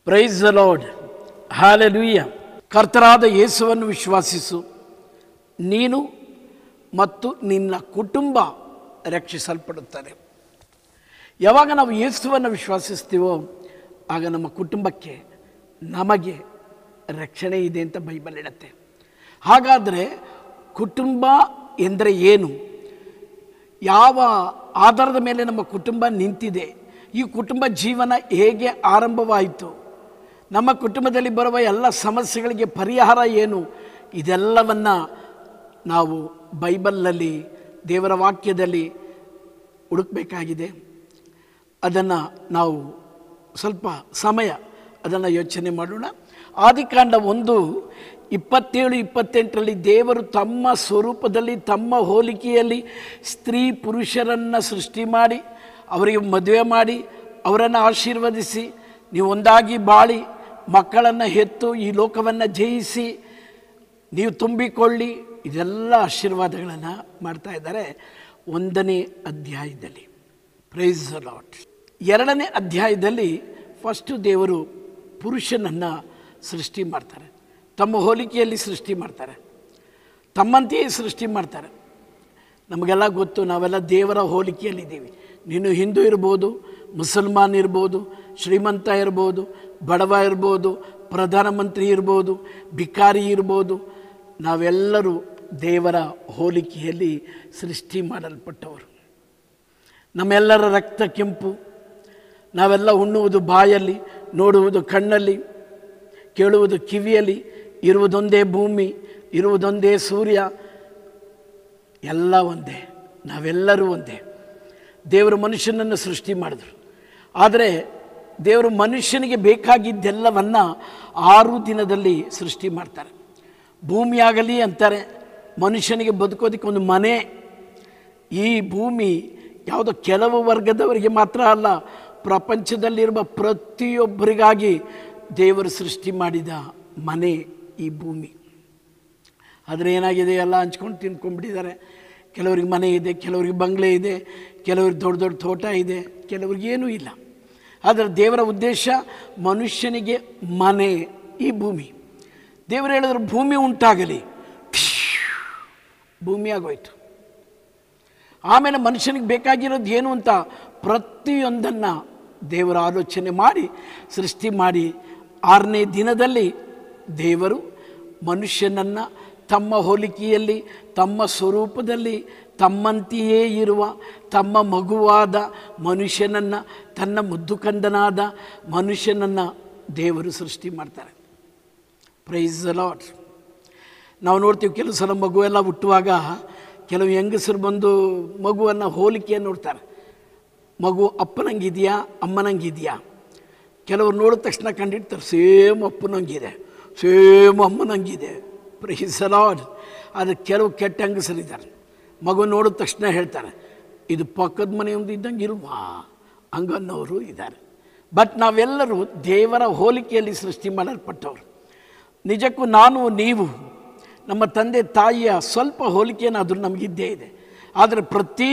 Price the lord, hallelujah. ಕರ್ತನಾದ ಯೇಸುವನ್ನು ವಿಶ್ವಾಸಿಸು, ನೀನು ಮತ್ತು ನಿನ್ನ ಕುಟುಂಬ ರಕ್ಷಿಸಲ್ಪಡುತ್ತದೆ. ಯಾವಾಗ ನಾವು ಯೇಸುವನ್ನು ವಿಶ್ವಾಸಿಸ್ತೀವೋ ಆಗ ನಮ್ಮ ಕುಟುಂಬಕ್ಕೆ ನಮಗೆ ರಕ್ಷಣೆ ಇದೆ ಅಂತ ಬೈಬಲ್ ಹೇಳುತ್ತೆ. ಹಾಗಾದರೆ ಕುಟುಂಬ ಎಂದರೆ ಏನು? ಯಾವ ಆಧಾರದ ಮೇಲೆ ನಮ್ಮ ಕುಟುಂಬ ನಿಂತಿದೆ? ಈ ಕುಟುಂಬ ಜೀವನ ಹೇಗೆ ಆರಂಭವಾಯಿತು? ನಮ್ಮ ಕುಟುಂಬದಲ್ಲಿ ಬರುವ ಎಲ್ಲ ಸಮಸ್ಯೆಗಳಿಗೆ ಪರಿಹಾರ ಏನು? ಇದೆಲ್ಲವನ್ನು ನಾವು ಬೈಬಲ್ನಲ್ಲಿ, ದೇವರ ವಾಕ್ಯದಲ್ಲಿ ಹುಡುಕಬೇಕಾಗಿದೆ. ಅದನ್ನು ನಾವು ಸ್ವಲ್ಪ ಸಮಯ ಅದನ್ನು ಯೋಚನೆ ಮಾಡೋಣ. ಆದಿಕಾಂಡ 1:27-28 ದೇವರು ತಮ್ಮ ಸ್ವರೂಪದಲ್ಲಿ, ತಮ್ಮ ಹೋಲಿಕೆಯಲ್ಲಿ ಸ್ತ್ರೀ ಪುರುಷರನ್ನು ಸೃಷ್ಟಿ ಮಾಡಿ ಅವರಿಗೆ ಮದುವೆ ಮಾಡಿ ಅವರನ್ನು ಆಶೀರ್ವದಿಸಿ, ನೀವು ಒಂದಾಗಿ ಬಾಳಿ ಮಕ್ಕಳನ್ನು ಹೆತ್ತು ಈ ಲೋಕವನ್ನು ಜಯಿಸಿ ನೀವು ತುಂಬಿಕೊಳ್ಳಿ, ಇದೆಲ್ಲ ಆಶೀರ್ವಾದಗಳನ್ನು ಮಾಡ್ತಾ ಇದ್ದಾರೆ 1ನೇ ಅಧ್ಯಾಯದಲ್ಲಿ. Praise the lord. 2ನೇ ಅಧ್ಯಾಯದಲ್ಲಿ ಫಸ್ಟು ದೇವರು ಪುರುಷನನ್ನು ಸೃಷ್ಟಿ ಮಾಡ್ತಾರೆ, ತಮ್ಮ ಹೋಲಿಕೆಯಲ್ಲಿ ಸೃಷ್ಟಿ ಮಾಡ್ತಾರೆ, ತಮ್ಮಂತೆಯೇ ಸೃಷ್ಟಿ ಮಾಡ್ತಾರೆ. ನಮಗೆಲ್ಲ ಗೊತ್ತು, ನಾವೆಲ್ಲ ದೇವರ ಹೋಲಿಕೆಯಲ್ಲಿದ್ದೀವಿ. ನೀನು ಹಿಂದೂ ಇರ್ಬೋದು, ಮುಸಲ್ಮಾನ್ ಇರ್ಬೋದು, ಶ್ರೀಮಂತ ಇರ್ಬೋದು, ಬಡವ ಇರ್ಬೋದು, ಪ್ರಧಾನಮಂತ್ರಿ ಇರ್ಬೋದು, ಭಿಕಾರಿ ಇರ್ಬೋದು, ನಾವೆಲ್ಲರೂ ದೇವರ ಹೋಲಿಕೆಯಲ್ಲಿ ಸೃಷ್ಟಿ ಮಾಡಲ್ಪಟ್ಟವರು. ನಮ್ಮೆಲ್ಲರ ರಕ್ತ ಕೆಂಪು, ನಾವೆಲ್ಲ ಉಣ್ಣುವುದು ಬಾಯಲ್ಲಿ, ನೋಡುವುದು ಕಣ್ಣಲ್ಲಿ, ಕೇಳುವುದು ಕಿವಿಯಲ್ಲಿ, ಇರುವುದೊಂದೇ ಭೂಮಿ, ಇರುವುದೊಂದೇ ಸೂರ್ಯ, ಎಲ್ಲ ಒಂದೇ, ನಾವೆಲ್ಲರೂ ಒಂದೇ. ದೇವರು ಮನುಷ್ಯನನ್ನು ಸೃಷ್ಟಿ ಮಾಡಿದರು. ಆದರೆ ದೇವರು ಮನುಷ್ಯನಿಗೆ ಬೇಕಾಗಿದ್ದೆಲ್ಲವನ್ನು 6 ದಿನದಲ್ಲಿ ಸೃಷ್ಟಿ ಮಾಡ್ತಾರೆ. ಭೂಮಿಯಾಗಲಿ ಅಂತಾರೆ, ಮನುಷ್ಯನಿಗೆ ಬದುಕೋದಕ್ಕೆ ಒಂದು ಮನೆ. ಈ ಭೂಮಿ ಯಾವುದೋ ಕೆಲವು ವರ್ಗದವರಿಗೆ ಮಾತ್ರ ಅಲ್ಲ, ಪ್ರಪಂಚದಲ್ಲಿರುವ ಪ್ರತಿಯೊಬ್ಬರಿಗಾಗಿ ದೇವರು ಸೃಷ್ಟಿ ಮಾಡಿದ ಮನೆ ಈ ಭೂಮಿ. ಆದರೆ ಏನಾಗಿದೆ, ಎಲ್ಲ ಹಂಚ್ಕೊಂಡು ತಿನ್ಕೊಂಡ್ಬಿಟ್ಟಿದ್ದಾರೆ. ಕೆಲವ್ರಿಗೆ ಮನೆ ಇದೆ, ಕೆಲವ್ರಿಗೆ ಬಂಗ್ಲೆ ಇದೆ, ಕೆಲವ್ರಿಗೆ ದೊಡ್ಡ ದೊಡ್ಡ ತೋಟ ಇದೆ, ಕೆಲವ್ರಿಗೆ ಏನೂ ಇಲ್ಲ. ಆದರೆ ದೇವರ ಉದ್ದೇಶ ಮನುಷ್ಯನಿಗೆ ಮನೆ ಈ ಭೂಮಿ. ದೇವರು ಹೇಳಿದ್ರು ಭೂಮಿ ಉಂಟಾಗಲಿ, ಭೂಮಿ ಆಗೋಯ್ತು. ಆಮೇಲೆ ಮನುಷ್ಯನಿಗೆ ಬೇಕಾಗಿರೋದು ಏನು ಅಂತ ಪ್ರತಿಯೊಂದನ್ನು ದೇವರ ಆಲೋಚನೆ ಮಾಡಿ ಸೃಷ್ಟಿ ಮಾಡಿ 6ನೇ ದಿನದಲ್ಲಿ ದೇವರು ಮನುಷ್ಯನನ್ನು ತಮ್ಮ ಹೋಲಿಕೆಯಲ್ಲಿ, ತಮ್ಮ ಸ್ವರೂಪದಲ್ಲಿ, ತಮ್ಮಂತೆಯೇ ಇರುವ ತಮ್ಮ ಮಗುವಾದ ಮನುಷ್ಯನನ್ನು, ತನ್ನ ಮುದ್ದುಕಂದನಾದ ಮನುಷ್ಯನನ್ನು ದೇವರು ಸೃಷ್ಟಿ ಮಾಡ್ತಾರೆ. Praise the lord. ನಾವು ನೋಡ್ತೀವಿ, ಕೆಲವು ಸಲ ಮಗುವೆಲ್ಲ ಹುಟ್ಟುವಾಗ ಕೆಲವು ಹೆಂಗಸರು ಬಂದು ಮಗುವನ್ನು ಹೋಲಿಕೆಯನ್ನು ನೋಡ್ತಾರೆ. ಮಗು ಅಪ್ಪನಂಗಿದೆಯಾ, ಅಮ್ಮನಂಗಿದೆಯಾ? ಕೆಲವರು ನೋಡಿದ ತಕ್ಷಣ ಕಂಡಿಡ್ತಾರೆ, ಸೇಮ್ ಅಪ್ಪನಂಗಿದೆ, ಸೇಮ್ ಅಮ್ಮನಂಗಿದೆ. Praise the lord. ಆದರೆ ಕೆಲವು ಕೆಟ್ಟ ಹೆಂಗಸರಿದ್ದಾರೆ, ಮಗು ನೋಡಿದ ತಕ್ಷಣ ಹೇಳ್ತಾರೆ, ಇದು ಪಕ್ಕದ ಮನೆಯೊಂದು ಇದ್ದಂಗೆ ಇಲ್ವಾ, ಹಂಗನ್ನೋರು ಇದ್ದಾರೆ. ಬಟ್ ನಾವೆಲ್ಲರೂ ದೇವರ ಹೋಲಿಕೆಯಲ್ಲಿ ಸೃಷ್ಟಿ ಮಾಡಲ್ಪಟ್ಟವರು. ನಿಜಕ್ಕೂ ನಾನು, ನೀವು, ನಮ್ಮ ತಂದೆ ತಾಯಿಯ ಸ್ವಲ್ಪ ಹೋಲಿಕೆಯನ್ನಾದರೂ ನಮಗಿದ್ದೇ ಇದೆ. ಆದರೆ ಪ್ರತಿ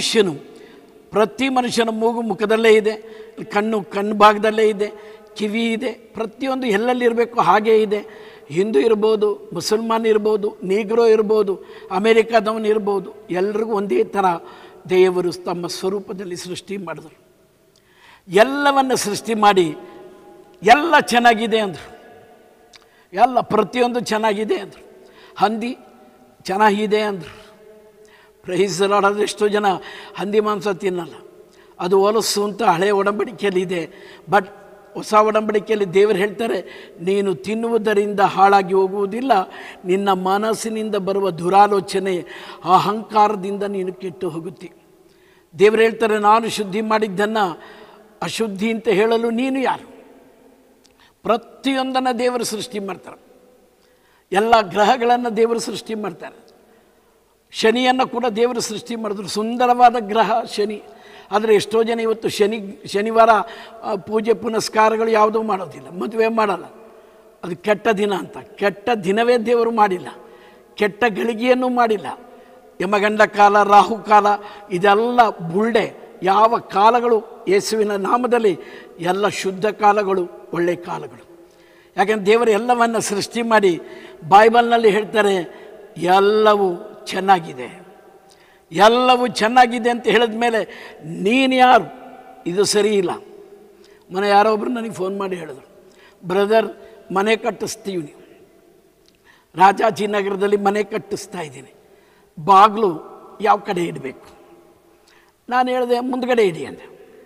ಮನುಷ್ಯನ ಮೂಗು ಮುಖದಲ್ಲೇ ಇದೆ, ಕಣ್ಣು ಭಾಗದಲ್ಲೇ ಇದೆ, ಕಿವಿ ಇದೆ, ಪ್ರತಿಯೊಂದು ಎಲ್ಲೆಲ್ಲಿರಬೇಕು ಹಾಗೇ ಇದೆ. ಹಿಂದೂ ಇರ್ಬೋದು, ಮುಸಲ್ಮಾನ್ ಇರ್ಬೋದು, ನೀಗ್ರೋ ಇರ್ಬೋದು, ಅಮೇರಿಕಾದವನು ಇರ್ಬೋದು, ಎಲ್ರಿಗೂ ಒಂದೇ ಥರ ದೇವರು ತಮ್ಮ ಸ್ವರೂಪದಲ್ಲಿ ಸೃಷ್ಟಿ ಮಾಡಿದ್ರು. ಎಲ್ಲವನ್ನು ಸೃಷ್ಟಿ ಮಾಡಿ ಎಲ್ಲ ಚೆನ್ನಾಗಿದೆ ಅಂದರು. ಎಲ್ಲ ಪ್ರತಿಯೊಂದು ಚೆನ್ನಾಗಿದೆ ಅಂದರು. ಹಂದಿ ಚೆನ್ನಾಗಿದೆ ಅಂದರು. Praise the lord. ಆದರೆ ಎಷ್ಟೋ ಜನ ಹಂದಿ ಮಾಂಸ ತಿನ್ನಲ್ಲ, ಅದು ಹೊಲಸು ಅಂತ ಹಳೆಯ ಒಡಂಬಡಿಕೆಯಲ್ಲಿ ಇದೆ. ಬಟ್ ಹೊಸ ಒಡಂಬಡಿಕೆಯಲ್ಲಿ ದೇವರು ಹೇಳ್ತಾರೆ, ನೀನು ತಿನ್ನುವುದರಿಂದ ಹಾಳಾಗಿ ಹೋಗುವುದಿಲ್ಲ, ನಿನ್ನ ಮನಸ್ಸಿನಿಂದ ಬರುವ ದುರಾಲೋಚನೆ, ಅಹಂಕಾರದಿಂದ ನೀನು ಕೆಟ್ಟು ಹೋಗುತ್ತಿ. ದೇವರು ಹೇಳ್ತಾರೆ, ನಾನು ಶುದ್ಧಿ ಮಾಡಿದ್ದನ್ನು ಅಶುದ್ಧಿ ಅಂತ ಹೇಳಲು ನೀನು ಯಾರು? ಪ್ರತಿಯೊಂದನ್ನು ದೇವರು ಸೃಷ್ಟಿ ಮಾಡ್ತಾರೆ. ಎಲ್ಲ ಗ್ರಹಗಳನ್ನು ದೇವರು ಸೃಷ್ಟಿ ಮಾಡ್ತಾರೆ. ಶನಿಯನ್ನು ಕೂಡ ದೇವರು ಸೃಷ್ಟಿ ಮಾಡಿದ್ರು, ಸುಂದರವಾದ ಗ್ರಹ ಶನಿ. ಆದರೆ ಎಷ್ಟೋ ಜನ ಇವತ್ತು ಶನಿವಾರ ಪೂಜೆ ಪುನಸ್ಕಾರಗಳು ಯಾವುದೂ ಮಾಡೋದಿಲ್ಲ, ಮದುವೆ ಮಾಡಲ್ಲ. ಅದು ಕೆಟ್ಟ ದಿನ ಅಂತ. ಕೆಟ್ಟ ದಿನವೇ ದೇವರು ಮಾಡಿಲ್ಲ, ಕೆಟ್ಟ ಗಳಿಗೆಯನ್ನು ಮಾಡಿಲ್ಲ. ಯಮಗಂಡ ಕಾಲ, ರಾಹುಕಾಲ, ಇದೆಲ್ಲ ಬುಳ್ಳೆ. ಯಾವ ಕಾಲಗಳು ಯೇಸುವಿನ ನಾಮದಲ್ಲಿ ಎಲ್ಲ ಶುದ್ಧ ಕಾಲಗಳು, ಒಳ್ಳೆಯ ಕಾಲಗಳು. ಯಾಕೆಂದರೆ ದೇವರು ಎಲ್ಲವನ್ನು ಸೃಷ್ಟಿ ಮಾಡಿ ಬೈಬಲ್ನಲ್ಲಿ ಹೇಳ್ತಾರೆ ಎಲ್ಲವೂ ಚೆನ್ನಾಗಿದೆ. ಎಲ್ಲವೂ ಚೆನ್ನಾಗಿದೆ ಅಂತ ಹೇಳಿದ ಮೇಲೆ ನೀನು ಯಾರು? ಇದು ಸರಿ ಇಲ್ಲ. ಮನೆ ಯಾರೋ ಒಬ್ಬರು ನನಗೆ ಫೋನ್ ಮಾಡಿ ಹೇಳಿದ್ರು, ಬ್ರದರ್ ಮನೆ ಕಟ್ಟಿಸ್ತೀವಿ, ನೀವು ರಾಜಾಜಿನಗರದಲ್ಲಿ ಮನೆ ಕಟ್ಟಿಸ್ತಾ ಇದ್ದೀನಿ, ಬಾಗಿಲು ಯಾವ ಕಡೆ ಇಡಬೇಕು? ನಾನು ಹೇಳಿದೆ ಮುಂದ್ಗಡೆ ಇಡಿ ಅಂದೆ.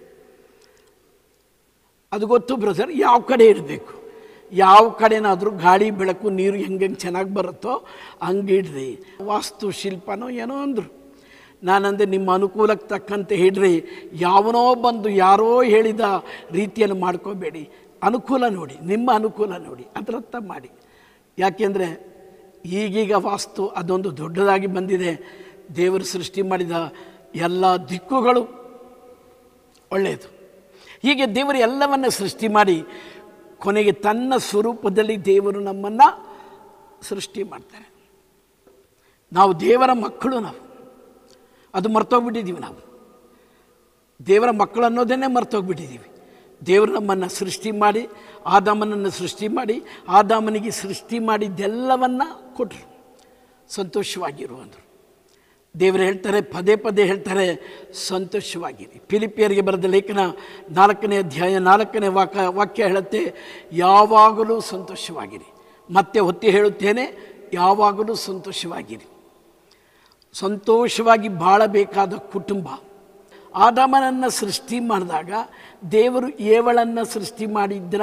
ಅದು ಗೊತ್ತು ಬ್ರದರ್, ಯಾವ ಕಡೆ ಇಡಬೇಕು? ಯಾವ ಕಡೆನಾದರೂ ಗಾಳಿ ಬೆಳಕು ನೀರು ಹೆಂಗೆ ಚೆನ್ನಾಗಿ ಬರುತ್ತೋ ಹಂಗೆ ಇಡ್ರಿ, ವಾಸ್ತು ಶಿಲ್ಪನೋ ಏನೋ ಅಂದರು. ನಾನಂದೆ ನಿಮ್ಮ ಅನುಕೂಲಕ್ಕೆ ತಕ್ಕಂತೆ ಇಡ್ರಿ, ಯಾವನೋ ಬಂದು ಯಾರೋ ಹೇಳಿದ ರೀತಿಯನ್ನು ಮಾಡ್ಕೋಬೇಡಿ, ಅನುಕೂಲ ನೋಡಿ, ನಿಮ್ಮ ಅನುಕೂಲ ನೋಡಿ, ಅದರತ್ತ ಮಾಡಿ. ಯಾಕೆಂದರೆ ಈಗೀಗ ವಾಸ್ತು ಅದೊಂದು ದೊಡ್ಡದಾಗಿ ಬಂದಿದೆ. ದೇವರು ಸೃಷ್ಟಿ ಮಾಡಿದ ಎಲ್ಲ ದಿಕ್ಕುಗಳು ಒಳ್ಳೆಯದು. ಹೀಗೆ ದೇವರು ಎಲ್ಲವನ್ನು ಸೃಷ್ಟಿ ಮಾಡಿ ಕೊನೆಗೆ ತನ್ನ ಸ್ವರೂಪದಲ್ಲಿ ದೇವರು ನಮ್ಮನ್ನು ಸೃಷ್ಟಿ ಮಾಡ್ತಾರೆ. ನಾವು ದೇವರ ಮಕ್ಕಳು, ನಾವು ಅದು ಮರ್ತೋಗ್ಬಿಟ್ಟಿದ್ದೀವಿ. ನಾವು ದೇವರ ಮಕ್ಕಳು ಅನ್ನೋದನ್ನೇ ಮರ್ತೋಗ್ಬಿಟ್ಟಿದ್ದೀವಿ. ದೇವರು ನಮ್ಮನ್ನು ಸೃಷ್ಟಿ ಮಾಡಿ, ಆದಾಮನನ್ನು ಸೃಷ್ಟಿ ಮಾಡಿ, ಆದಾಮನಿಗೆ ಸೃಷ್ಟಿ ಮಾಡಿದ್ದೆಲ್ಲವನ್ನು ಕೊಟ್ಟರು, ಸಂತೋಷವಾಗಿರು ಅಂದರು. ದೇವರು ಹೇಳ್ತಾರೆ, ಪದೇ ಪದೇ ಹೇಳ್ತಾರೆ, ಸಂತೋಷವಾಗಿರಿ. ಫಿಲಿಪಿಯರಿಗೆ ಬರೆದ ಲೇಖನ 4ನೇ ಅಧ್ಯಾಯ 4ನೇ ವಾಕ್ಯ ಹೇಳುತ್ತೆ, ಯಾವಾಗಲೂ ಸಂತೋಷವಾಗಿರಿ. ಮತ್ತೆ ಒತ್ತಿ ಹೇಳುತ್ತೇನೆ, ಯಾವಾಗಲೂ ಸಂತೋಷವಾಗಿರಿ. ಸಂತೋಷವಾಗಿ ಬಾಳಬೇಕಾದ ಕುಟುಂಬ. ಆದಾಮನನ್ನು ಸೃಷ್ಟಿ ಮಾಡಿದಾಗ ದೇವರು ಏವಳನ್ನು ಸೃಷ್ಟಿ ಮಾಡಿದ್ರ?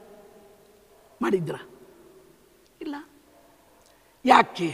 ಇಲ್ಲ. ಯಾಕೆ?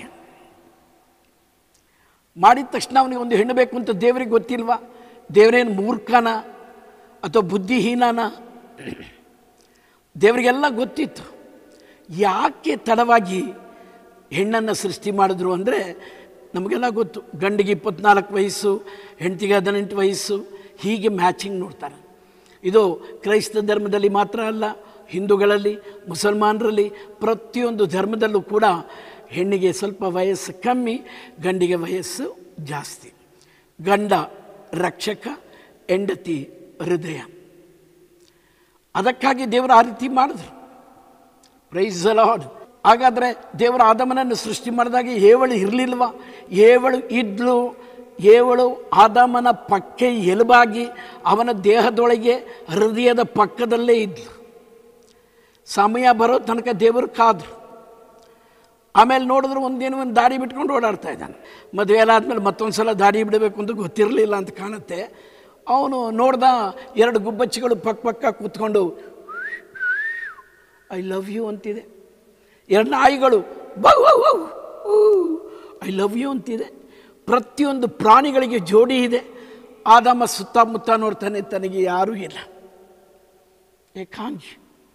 ಮಾಡಿದ ತಕ್ಷಣ ಅವನಿಗೆ ಒಂದು ಹೆಣ್ಣು ಬೇಕು ಅಂತ ದೇವರಿಗೆ ಗೊತ್ತಿಲ್ವಾ? ದೇವರೇನು ಮೂರ್ಖನ ಅಥವಾ ಬುದ್ಧಿಹೀನನ? ದೇವರಿಗೆಲ್ಲ ಗೊತ್ತಿತ್ತು. ಯಾಕೆ ತಡವಾಗಿ ಹೆಣ್ಣನ್ನು ಸೃಷ್ಟಿ ಮಾಡಿದ್ರು ಅಂದರೆ ನಮಗೆಲ್ಲ ಗೊತ್ತು. ಗಂಡಿಗೆ 24 ವಯಸ್ಸು, ಹೆಂಡತಿಗೆ 18 ವಯಸ್ಸು, ಹೀಗೆ ಮ್ಯಾಚಿಂಗ್ ನೋಡ್ತಾರೆ. ಇದು ಕ್ರೈಸ್ತ ಧರ್ಮದಲ್ಲಿ ಮಾತ್ರ ಅಲ್ಲ, ಹಿಂದೂಗಳಲ್ಲಿ, ಮುಸಲ್ಮಾನರಲ್ಲಿ, ಪ್ರತಿಯೊಂದು ಧರ್ಮದಲ್ಲೂ ಕೂಡ ಹೆಣ್ಣಿಗೆ ಸ್ವಲ್ಪ ವಯಸ್ಸು ಕಮ್ಮಿ, ಗಂಡಿಗೆ ವಯಸ್ಸು ಜಾಸ್ತಿ. ಗಂಡ ರಕ್ಷಕ, ಹೆಂಡತಿ ಹೃದಯ. ಅದಕ್ಕಾಗಿ ದೇವರು ಆ ರೀತಿ ಮಾಡಿದ್ರು. Praise the lord. ಹಾಗಾದರೆ ದೇವರು ಆದಾಮನನ್ನು ಸೃಷ್ಟಿ ಮಾಡಿದಾಗ ಏವಳು ಇರಲಿಲ್ವಾ? ಏವಳು ಇದ್ಲು. ಏವಳು ಆದಾಮನ ಪಕ್ಕೆ ಎಲುಬಾಗಿ ಅವನ ದೇಹದೊಳಗೆ ಹೃದಯದ ಪಕ್ಕದಲ್ಲೇ ಇದ್ಲು. ಸಮಯ ಬರೋ ತನಕ ದೇವರು ಕಾದ್ರು. ಆಮೇಲೆ ನೋಡಿದ್ರು ಒಂದು ದಾರಿ ಬಿಟ್ಕೊಂಡು ಓಡಾಡ್ತಾ ಇದ್ದಾನೆ. ಮದುವೆ ಎಲ್ಲ ಆದಮೇಲೆ ಮತ್ತೊಂದು ಸಲ ದಾರಿ ಬಿಡಬೇಕು ಅಂತ ಗೊತ್ತಿರಲಿಲ್ಲ ಅಂತ ಕಾಣುತ್ತೆ. ಅವನು ನೋಡ್ದ, 2 ಗುಬ್ಬಚ್ಚಿಗಳು ಪಕ್ಕ ಕೂತ್ಕೊಂಡು ಐ ಲವ್ ಯು ಅಂತಿದೆ. 2 ನಾಯಿಗಳು ಐ ಲವ್ ಯು ಅಂತಿದೆ. ಪ್ರತಿಯೊಂದು ಪ್ರಾಣಿಗಳಿಗೆ ಜೋಡಿ ಇದೆ. ಆದಾಮ ಸುತ್ತಮುತ್ತ ನೋಡ್ತಾನೆ, ತನಗೆ ಯಾರೂ ಇಲ್ಲ, ಏಕಾಂಗಿ.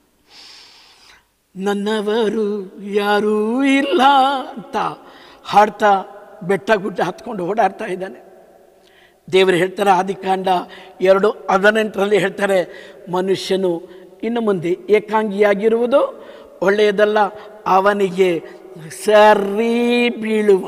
ನನ್ನವರು ಯಾರೂ ಇಲ್ಲ ಅಂತ ಹಾಡ್ತಾ ಬೆಟ್ಟ ಗುಡ್ಡ ಹತ್ಕೊಂಡು ಓಡಾಡ್ತಾ ಇದ್ದಾನೆ. ದೇವರು ಹೇಳ್ತಾರೆ, ಆದಿಕಾಂಡ 2:18 ಹೇಳ್ತಾರೆ, ಮನುಷ್ಯನು ಇನ್ನು ಮುಂದೆ ಏಕಾಂಗಿಯಾಗಿರುವುದು ಒಳ್ಳೆಯದಲ್ಲ, ಅವನಿಗೆ ಸರಿ ಬೀಳುವ.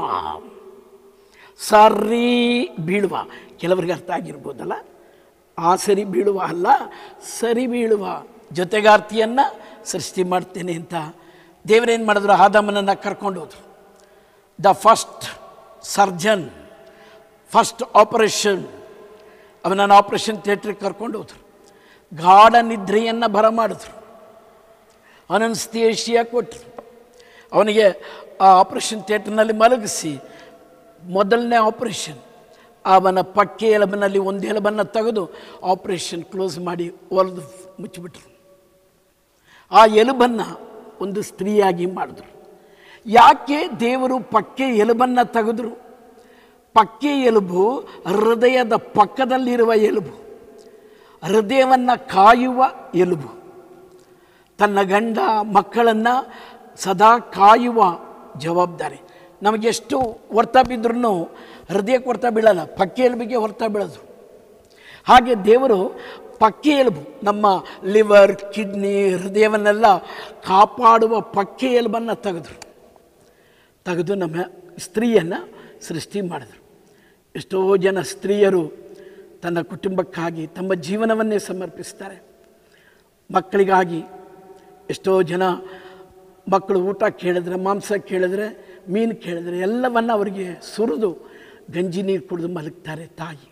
ಕೆಲವರಿಗೆ ಅರ್ಥ ಆಗಿರ್ಬೋದಲ್ಲ, ಆ ಸರಿ ಬೀಳುವ ಅಲ್ಲ, ಸರಿ ಬೀಳುವ ಜೊತೆಗಾರ್ತಿಯನ್ನು ಸೃಷ್ಟಿ ಮಾಡ್ತೇನೆ ಅಂತ. ದೇವರೇನು ಮಾಡಿದ್ರು? ಆದಾಮನನ್ನು ಕರ್ಕೊಂಡು ಹೋದ್ರು. The first surgeon, first operation, ಅವನನ್ನು ಆಪರೇಷನ್ ಥಿಯೇಟ್ರಿಗೆ ಕರ್ಕೊಂಡು ಹೋದ್ರು. ಗಾಢ ನಿದ್ರೆಯನ್ನು ಬರಮಾಡಿದ್ರು. ಅನಸ್ತೇಷಿಯಾ ಕೊಟ್ಟರು. ಅವನಿಗೆ ಆ ಆಪರೇಷನ್ ಥಿಯೇಟ್ರ್ನಲ್ಲಿ ಮಲಗಿಸಿ ಮೊದಲನೇ ಆಪರೇಷನ್, ಅವನ ಪಕ್ಕೆ ಎಲುಬಿನಲ್ಲಿ ಒಂದು ಎಲುಬನ್ನು ತೆಗೆದು ಆಪರೇಷನ್ ಕ್ಲೋಸ್ ಮಾಡಿ ಒಲೆದು ಮುಚ್ಚಿಬಿಟ್ರು. ಆ ಎಲುಬನ್ನು ಒಂದು ಸ್ತ್ರೀಯಾಗಿ ಮಾಡಿದ್ರು. ಯಾಕೆ ದೇವರು ಪಕ್ಕೆ ಎಲುಬನ್ನು ತೆಗೆದ್ರು? ಪಕ್ಕೆ ಎಲುಬು ಹೃದಯದ ಪಕ್ಕದಲ್ಲಿರುವ ಎಲುಬು, ಹೃದಯವನ್ನು ಕಾಯುವ ಎಲುಬು. ತನ್ನ ಗಂಡ ಮಕ್ಕಳನ್ನು ಸದಾ ಕಾಯುವ ಜವಾಬ್ದಾರಿ. ನಮಗೆಷ್ಟು ಹೊರ್ತಾ ಬಿದ್ರೂ ಹೃದಯಕ್ಕೆ ಹೊರ್ತಾ ಬೀಳಲ್ಲ, ಪಕ್ಕೆ ಎಲುಬಿಗೆ ಹೊರ್ತಾ ಬೀಳೋದು. ಹಾಗೆ ದೇವರು ಪಕ್ಕೆ ಎಲುಬು, ನಮ್ಮ ಲಿವರ್, ಕಿಡ್ನಿ, ಹೃದಯವನ್ನೆಲ್ಲ ಕಾಪಾಡುವ ಪಕ್ಕೆ ಎಲುಬನ್ನು ತೆಗೆದು ನಮ್ಮ ಸ್ತ್ರೀಯನ್ನು ಸೃಷ್ಟಿ ಮಾಡಿದ್ರು. ಎಷ್ಟೋ ಜನ ಸ್ತ್ರೀಯರು ತನ್ನ ಕುಟುಂಬಕ್ಕಾಗಿ ತಮ್ಮ ಜೀವನವನ್ನೇ ಸಮರ್ಪಿಸ್ತಾರೆ. ಮಕ್ಕಳಿಗಾಗಿ, ಎಷ್ಟೋ ಜನ ಮಕ್ಕಳು ಊಟ ಕೇಳಿದ್ರೆ, ಮಾಂಸ ಕೇಳಿದ್ರೆ, ಮೀನು ಕೇಳಿದ್ರೆ ಎಲ್ಲವನ್ನು ಅವರಿಗೆ ಸುರಿದು ಗಂಜಿ ನೀರು ಕುಡಿದು ಮಲಗ್ತಾರೆ ತಾಯಿ.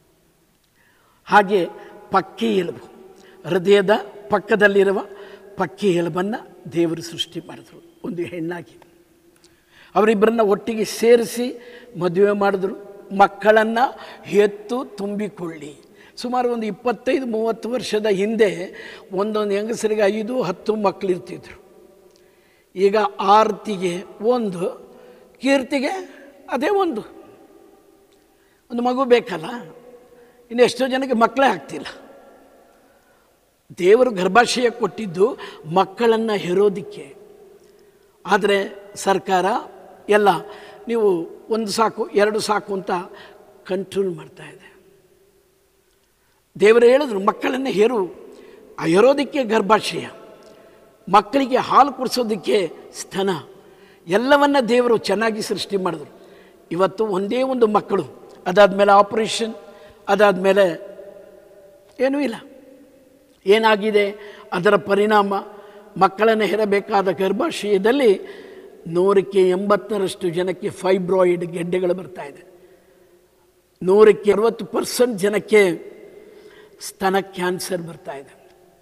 ಹಾಗೆ ಪಕ್ಕಿ ಎಲುಬು, ಹೃದಯದ ಪಕ್ಕದಲ್ಲಿರುವ ಪಕ್ಕಿ ಎಲುಬನ್ನು ದೇವರು ಸೃಷ್ಟಿ ಮಾಡಿದ್ರು ಒಂದು ಹೆಣ್ಣಾಗಿ. ಅವರಿಬ್ಬರನ್ನ ಒಟ್ಟಿಗೆ ಸೇರಿಸಿ ಮದುವೆ ಮಾಡಿದ್ರು. ಮಕ್ಕಳನ್ನು ಹೆತ್ತು ತುಂಬಿಕೊಳ್ಳಿ. ಸುಮಾರು ಒಂದು 25-30 ವರ್ಷದ ಹಿಂದೆ ಒಂದೊಂದು ಹೆಂಗಸರಿಗೆ 5-10 ಮಕ್ಕಳಿರ್ತಿದ್ರು. ಈಗ ಆರತಿಗೆ 1, ಕೀರ್ತಿಗೆ ಅದೇ ಒಂದು ಮಗು ಬೇಕಲ್ಲ. ಇನ್ನು ಎಷ್ಟೋ ಜನಕ್ಕೆ ಮಕ್ಕಳೇ ಆಗ್ತಿಲ್ಲ. ದೇವರು ಗರ್ಭಾಶಯ ಕೊಟ್ಟಿದ್ದು ಮಕ್ಕಳನ್ನು ಹೆರೋದಕ್ಕೆ. ಆದರೆ ಸರ್ಕಾರ ಎಲ್ಲ ನೀವು 1 ಸಾಕು 2 ಸಾಕು ಅಂತ ಕಂಟ್ರೋಲ್ ಮಾಡ್ತಾ ಇದೆ. ದೇವರು ಹೇಳಿದ್ರು ಮಕ್ಕಳನ್ನು ಹೆರೋದಕ್ಕೆ ಗರ್ಭಾಶಯ, ಮಕ್ಕಳಿಗೆ ಹಾಲು ಕುಡಿಸೋದಕ್ಕೆ ಸ್ತನ, ಎಲ್ಲವನ್ನ ದೇವರು ಚೆನ್ನಾಗಿ ಸೃಷ್ಟಿ ಮಾಡಿದ್ರು. ಇವತ್ತು ಒಂದೇ ಒಂದು ಮಕ್ಕಳು, ಅದಾದಮೇಲೆ ಆಪರೇಷನ್, ಅದಾದಮೇಲೆ ಏನೂ ಇಲ್ಲ. ಏನಾಗಿದೆ ಅದರ ಪರಿಣಾಮ? ಮಕ್ಕಳನ್ನು ಹೆರಬೇಕಾದ ಗರ್ಭಾಶಯದಲ್ಲಿ 100ಕ್ಕೆ 80ರಷ್ಟು ಜನಕ್ಕೆ ಫೈಬ್ರಾಯ್ಡ್ ಗೆಡ್ಡೆಗಳು ಬರ್ತಾ ಇದೆ. 100ಕ್ಕೆ 60% ಜನಕ್ಕೆ ಸ್ತನ ಕ್ಯಾನ್ಸರ್ ಬರ್ತಾ ಇದೆ.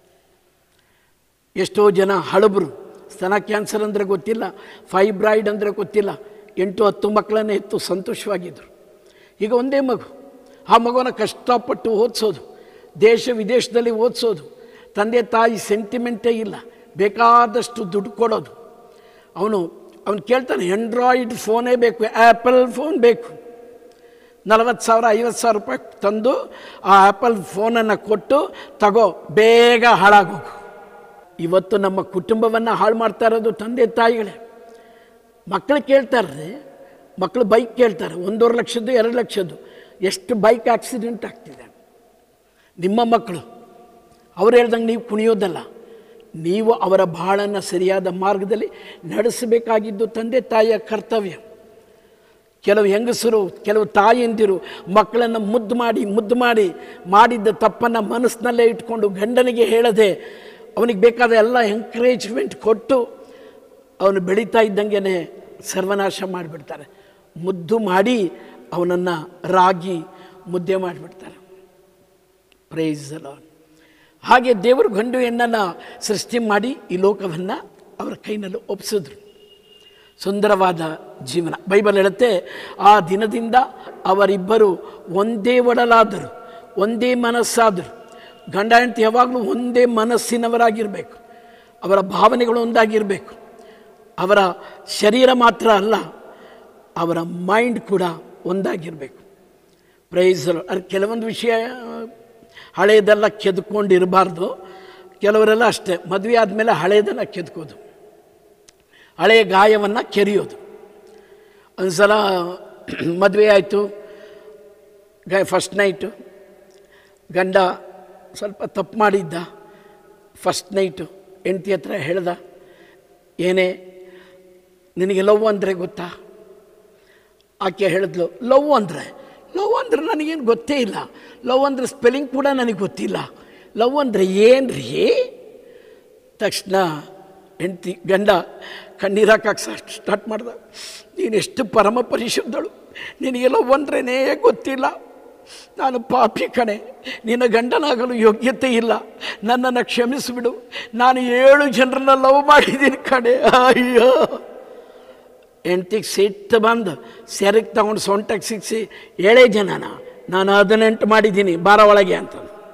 ಎಷ್ಟೋ ಜನ ಹಳಬರು ಸ್ತನ ಕ್ಯಾನ್ಸರ್ ಅಂದರೆ ಗೊತ್ತಿಲ್ಲ, ಫೈಬ್ರಾಯ್ಡ್ ಅಂದರೆ ಗೊತ್ತಿಲ್ಲ. 8-10 ಮಕ್ಕಳನ್ನೇ ಎತ್ತು ಸಂತೋಷವಾಗಿದ್ದರು. ಈಗ ಒಂದೇ ಮಗು, ಆ ಮಗುವನ್ನು ಕಷ್ಟಪಟ್ಟು ಓದಿಸೋದು, ದೇಶ ವಿದೇಶದಲ್ಲಿ ಓದಿಸೋದು, ತಂದೆ ತಾಯಿ ಸೆಂಟಿಮೆಂಟೇ ಇಲ್ಲ, ಬೇಕಾದಷ್ಟು ದುಡ್ಡು ಕೊಡೋದು. ಅವನು ಕೇಳ್ತಾನೆ ಆಂಡ್ರಾಯ್ಡ್ ಫೋನೇ ಬೇಕು, ಆ್ಯಪಲ್ ಫೋನ್ ಬೇಕು. 40,000-50,000 ರೂಪಾಯಿ ತಂದು ಆ ಆ್ಯಪಲ್ ಫೋನನ್ನು ಕೊಟ್ಟು ತಗೋ, ಬೇಗ ಹಾಳಾಗೋಗು. ಇವತ್ತು ನಮ್ಮ ಕುಟುಂಬವನ್ನು ಹಾಳು ಮಾಡ್ತಾ ಇರೋದು ತಂದೆ ತಾಯಿಗಳೇ. ಮಕ್ಕಳು ಕೇಳ್ತಾರೆ, ಮಕ್ಕಳು ಬೈಕ್ ಕೇಳ್ತಾರೆ, 1.5 ಲಕ್ಷದ್ದು 2 ಲಕ್ಷದ್ದು. ಎಷ್ಟು ಬೈಕ್ ಆಕ್ಸಿಡೆಂಟ್ ಆಗ್ತಿದೆ. ನಿಮ್ಮ ಮಕ್ಕಳು ಅವ್ರು ಹೇಳ್ದಂಗೆ ನೀವು ಕುಣಿಯೋದಲ್ಲ, ನೀವು ಅವರ ಬಾಳನ್ನು ಸರಿಯಾದ ಮಾರ್ಗದಲ್ಲಿ ನಡೆಸಬೇಕಾಗಿದ್ದು ತಂದೆ ತಾಯಿಯ ಕರ್ತವ್ಯ. ಕೆಲವು ಹೆಂಗಸರು, ಕೆಲವು ತಾಯಿಯಂದಿರು ಮಕ್ಕಳನ್ನು ಮುದ್ದು ಮಾಡಿ ಮಾಡಿದ್ದ ತಪ್ಪನ್ನು ಮನಸ್ಸಿನಲ್ಲೇ ಇಟ್ಕೊಂಡು ಗಂಡನಿಗೆ ಹೇಳದೆ ಅವನಿಗೆ ಬೇಕಾದ ಎಲ್ಲ ಎಂಕರೇಜ್ಮೆಂಟ್ ಕೊಟ್ಟು ಅವನು ಬೆಳೀತಾ ಇದ್ದಂಗೆ ಸರ್ವನಾಶ ಮಾಡಿಬಿಡ್ತಾರೆ. ಮುದ್ದು ಮಾಡಿ ಅವನನ್ನು ರಾಗಿ ಮುದ್ದೆ ಮಾಡಿಬಿಡ್ತಾರೆ. Praise the lord. ಹಾಗೆ ದೇವರು ಗಂಡು ಹೆಣ್ಣನ್ನು ಸೃಷ್ಟಿ ಮಾಡಿ ಈ ಲೋಕವನ್ನು ಅವರ ಕೈನಲ್ಲಿ ಒಪ್ಪಿಸಿದ್ರು. ಸುಂದರವಾದ ಜೀವನ. ಬೈಬಲ್ ಹೇಳುತ್ತೆ, ಆ ದಿನದಿಂದ ಅವರಿಬ್ಬರು ಒಂದೇ ಒಡಲಾದರು, ಒಂದೇ ಮನಸ್ಸಾದರು. ಗಂಡ ಹೆಂಡತಿ ಯಾವಾಗಲೂ ಒಂದೇ ಮನಸ್ಸಿನವರಾಗಿರಬೇಕು. ಅವರ ಭಾವನೆಗಳು ಒಂದಾಗಿರಬೇಕು. ಅವರ ಶರೀರ ಮಾತ್ರ ಅಲ್ಲ, ಅವರ ಮೈಂಡ್ ಕೂಡ ಒಂದಾಗಿರಬೇಕು. Price the lord. ಕೆಲವೊಂದು ವಿಷಯ ಹಳೆಯದೆಲ್ಲ ಕೆದ್ಕೊಂಡಿರಬಾರ್ದು. ಕೆಲವರೆಲ್ಲ ಅಷ್ಟೇ, ಮದುವೆ ಆದಮೇಲೆ ಹಳೆಯದನ್ನು ಕೆದ್ಕೋದು, ಹಳೆಯ ಗಾಯವನ್ನು ಕೆರೆಯೋದು. ಒಂದು ಸಲ ಮದುವೆ ಆಯಿತು, ಫಸ್ಟ್ ನೈಟು, ಗಂಡ ಸ್ವಲ್ಪ ತಪ್ಪು ಮಾಡಿದ್ದ. ಫಸ್ಟ್ ನೈಟು ಹೆಂಡತಿ ಹತ್ರ ಹೇಳ್ದ, ಏನೇ ನಿನಗೆ ಲವ್ ಅಂದರೆ ಗೊತ್ತಾ? ಆಕೆ ಹೇಳಿದ್ಲು, ಲವ್ ಅಂದರೆ ನನಗೇನು ಗೊತ್ತೇ ಇಲ್ಲ, ಲವ್ ಅಂದರೆ ಸ್ಪೆಲ್ಲಿಂಗ್ ಕೂಡ ನನಗೆ ಗೊತ್ತಿಲ್ಲ, ಲವ್ ಅಂದರೆ ಏನು ರೀ? ತಕ್ಷಣ ಗಂಡ ಕಣ್ಣೀರು ಹಾಕಕ್ಕೆ ಸ್ಟಾರ್ಟ್ ಮಾಡ್ದ. ನೀನು ಎಷ್ಟು ಪರಮ ಪರಿಶುದ್ಧಳು, ನಿನಗೆ ಲವ್ ಅಂದ್ರೇ ಗೊತ್ತಿಲ್ಲ, ನಾನು ಪಾಪಿ ಕಣೆ, ನಿನ್ನ ಗಂಡನಾಗಲು ಯೋಗ್ಯತೆ ಇಲ್ಲ, ನನ್ನನ್ನು ಕ್ಷಮಿಸಿಬಿಡು, ನಾನು 7 ಜನರನ್ನ ಲವ್ ಮಾಡಿದ್ದೀನಿ ಕಣೆ. ಅಯ್ಯೋ, ಹೆಂಡ್ತಿಗೆ ಸಿಟ್ಟು ಬಂದು ಸೆರಗೆ ತಗೊಂಡು ಸೊಂಟಕ್ಕೆ ಸಿಕ್ಕಿಸಿ, 7 ಜನನ ನಾನು 18 ಮಾಡಿದ್ದೀನಿ, ಬಾರ ಒಳಗೆ ಅಂತ.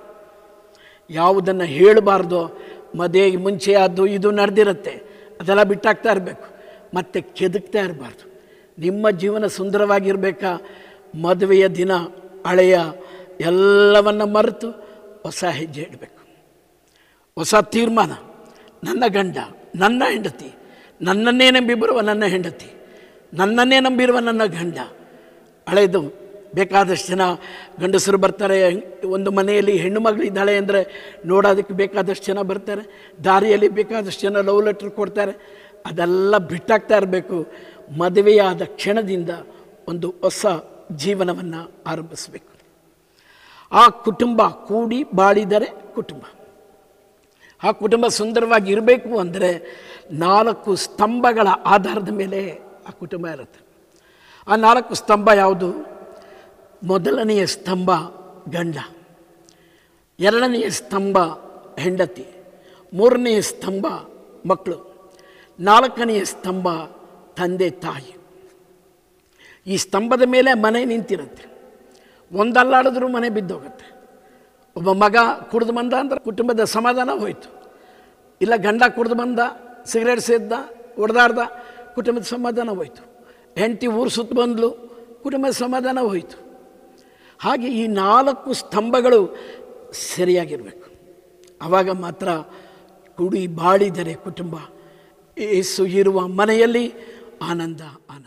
ಯಾವುದನ್ನು ಹೇಳಬಾರ್ದು, ಮದುವೆಗೆ ಮುಂಚೆ ಅದು ಇದು ನಡೆದಿರುತ್ತೆ, ಅದೆಲ್ಲ ಬಿಟ್ಟಾಗ್ತಾ ಇರಬೇಕು, ಮತ್ತು ಕೆದಕ್ತಾ ಇರಬಾರ್ದು. ನಿಮ್ಮ ಜೀವನ ಸುಂದರವಾಗಿರಬೇಕಾ? ಮದುವೆಯ ದಿನ ಹಳೆಯ ಎಲ್ಲವನ್ನ ಮರೆತು ಹೊಸ ಹೆಜ್ಜೆ ಇಡಬೇಕು, ಹೊಸ ತೀರ್ಮಾನ. ನನ್ನ ಗಂಡ, ನನ್ನ ಹೆಂಡತಿ, ನನ್ನನ್ನೇ ನಂಬಿ ಬರುವ ನನ್ನ ಹೆಂಡತಿ, ನನ್ನನ್ನೇ ನಂಬಿರುವ ನನ್ನ ಗಂಡ. ಹಳೆಯದು ಬೇಕಾದಷ್ಟು ಜನ ಗಂಡಸರು ಬರ್ತಾರೆ. ಒಂದು ಮನೆಯಲ್ಲಿ ಹೆಣ್ಣು ಮಗಳಿದ್ದಾಳೆ ಅಂದರೆ ನೋಡೋದಕ್ಕೆ ಬೇಕಾದಷ್ಟು ಜನ ಬರ್ತಾರೆ, ದಾರಿಯಲ್ಲಿ ಬೇಕಾದಷ್ಟು ಜನ ಲವ್ ಲೆಟ್ರ್ ಕೊಡ್ತಾರೆ. ಅದೆಲ್ಲ ಬಿಟ್ಟಾಗ್ತಾ ಇರಬೇಕು. ಮದುವೆಯಾದ ಕ್ಷಣದಿಂದ ಒಂದು ಹೊಸ ಜೀವನವನ್ನು ಆರಂಭಿಸಬೇಕು. ಆ ಕುಟುಂಬ ಕೂಡಿ ಬಾಳಿದರೆ ಕುಟುಂಬ. ಆ ಕುಟುಂಬ ಸುಂದರವಾಗಿ ಇರಬೇಕು ಅಂದರೆ 4 ಸ್ತಂಭಗಳ ಆಧಾರದ ಮೇಲೆ ಆ ಕುಟುಂಬ ಇರುತ್ತೆ. ಆ 4 ಸ್ತಂಭ ಯಾವುದು? ಮೊದಲನೆಯ ಸ್ತಂಭ ಗಂಡ, ಎರಡನೆಯ ಸ್ತಂಭ ಹೆಂಡತಿ, ಮೂರನೆಯ ಸ್ತಂಭ ಮಕ್ಕಳು, ನಾಲ್ಕನೆಯ ಸ್ತಂಭ ತಂದೆ ತಾಯಿ. ಈ ಸ್ತಂಭದ ಮೇಲೆ ಮನೆ ನಿಂತಿರುತ್ತೆ. ಒಂದಲ್ಲಾಡಿದ್ರೂ ಮನೆ ಬಿದ್ದೋಗುತ್ತೆ. ಒಬ್ಬ ಮಗ ಕುಡಿದು ಬಂದ ಅಂದ್ರೆ ಕುಟುಂಬದ ಸಮಾಧಾನ ಹೋಯಿತು. ಇಲ್ಲ ಗಂಡ ಕುಡಿದು ಬಂದ, ಸಿಗರೇಟ್ ಸೇದ್ದ, ಹೊಡೆದಾಡ್ದ, ಕುಟುಂಬದ ಸಮಾಧಾನ ಹೋಯಿತು. ಹೆಂಡತಿ ಊರು ಸುತ್ತ ಬಂದಳು, ಕುಟುಂಬದ ಸಮಾಧಾನ ಹೋಯಿತು. ಹಾಗೆ ಈ 4 ಸ್ತಂಭಗಳು ಸರಿಯಾಗಿರಬೇಕು. ಆವಾಗ ಮಾತ್ರ ಕುಡಿ ಬಾಳಿದರೆ ಕುಟುಂಬ. ಯೇಸು ಇರುವ ಮನೆಯಲ್ಲಿ ಆನಂದ ಆನಂದ.